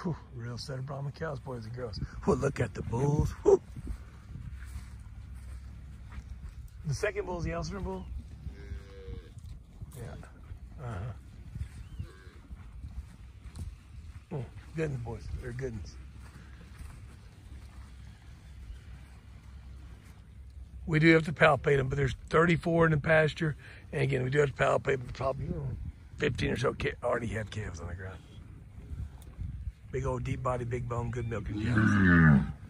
Whew, real set of Brahman cows, boys and girls. Whew, look at the bulls. Whew. The second bull is the Elsinore bull? Yeah. Oh, good ones, boys. They're good ones. We do have to palpate them, but there's 34 in the pasture. And again, we do have to palpate them. Probably 15 or so already have calves on the ground. Big old deep body, big bone, good milking cows.